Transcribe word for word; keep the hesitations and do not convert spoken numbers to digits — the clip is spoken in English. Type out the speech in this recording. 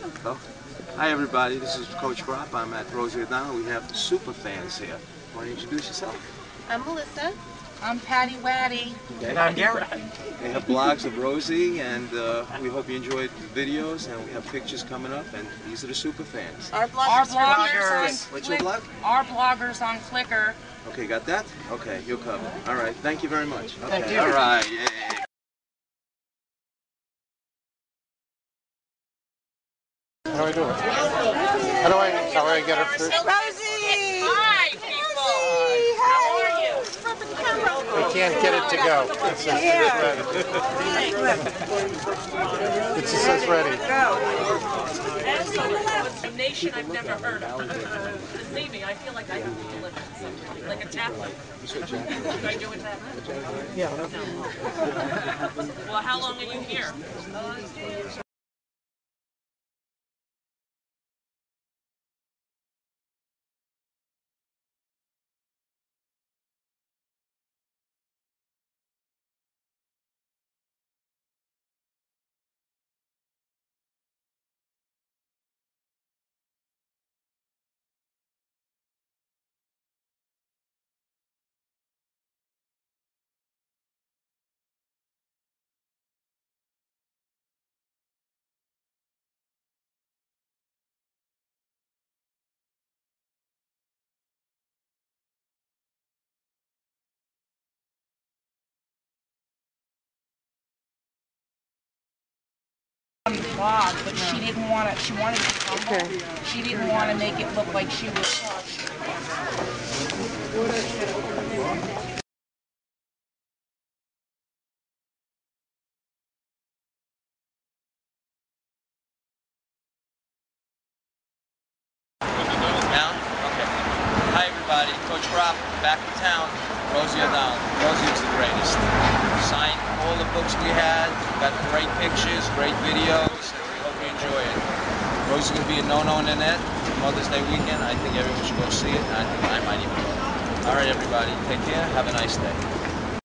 Hello. Hi everybody, this is Coach Crop. I'm at Rosie O'Donnell. We have the super fans here. Want to introduce yourself? I'm Melissa. I'm Patty Waddy. Okay. And I'm Garrett. They have blogs of Rosie, and uh, we hope you enjoyed the videos, and we have pictures coming up, and these are the super fans. Our bloggers. Our bloggers on What's your blog? Our bloggers on Flickr. Okay, got that? Okay, you're covered. All right, thank you very much. Okay. Thank you. All right, yay. How do I do it? How do I, how do I get her first? Rosie! Hi, people! How are you? I can't get it to go. It says ready. It just says ready. A nation I've never heard of. Believe me, I feel like I have to live in something, like a Catholic. Should I do it that? Yeah. No. Well, how long are you here? Blog, but she didn't want to. She wanted to be humble. Okay. She didn't want to make it look like she was crushed. Down? Okay. Hi everybody, Coach Crop, back in town. Rosie O'Donnell. Rosie was the greatest. Signed all the books we had, got great pictures, great videos, and we hope you enjoy it. Rosie's going to be a no-no on the net Mother's Day weekend. I think everyone should go see it, and I think I might even go. Alright everybody, take care, have a nice day.